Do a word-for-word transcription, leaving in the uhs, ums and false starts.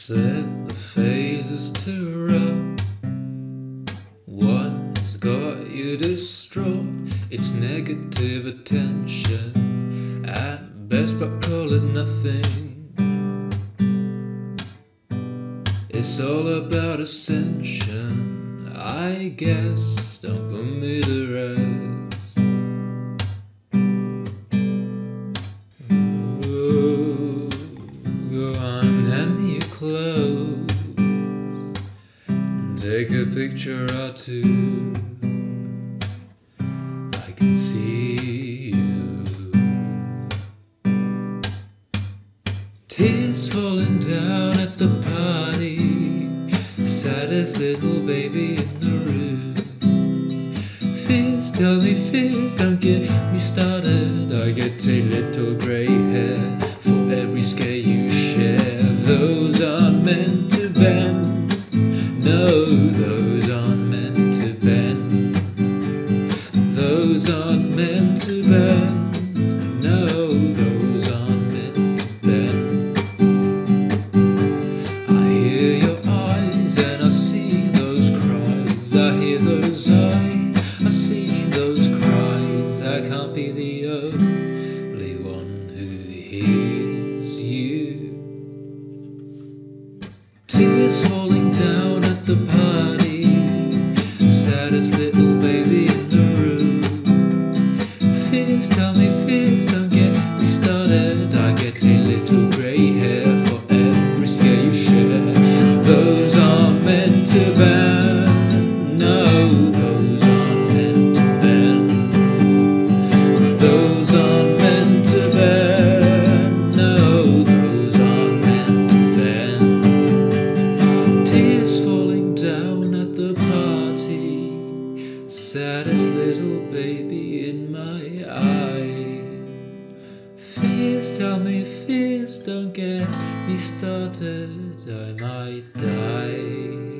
Set the phases to rough. What's got you distraught? It's negative attention at best, but call it nothing. It's all about ascension, I guess. Don't put me to rest. Ooh, go on, hand me your clothes. Take a picture or two. I can see you. Tears falling down at the party. Saddest little baby in the room. Fears, tell me fears, don't get me started. I get a little grey hair for every scare you share. Those aren't meant to bend. No, those aren't meant to bend. Those aren't meant to bend. No, those aren't meant to bend. I hear your eyes and I see those cries. I hear those eyes, I see those cries. I can't be the only one who hears you. Tears falling down at the party. Saddest little baby in the room. Fears, tell me fears, don't get me started. I get a little grey hair for every scare you share. Those aren't meant to bend. No, those aren't meant to bend. Those aren't meant to bend. No, those aren't meant to bend. Tears falling down at the party. Saddest little baby in my eye. Fears, tell me fears, don't get me started. I might die.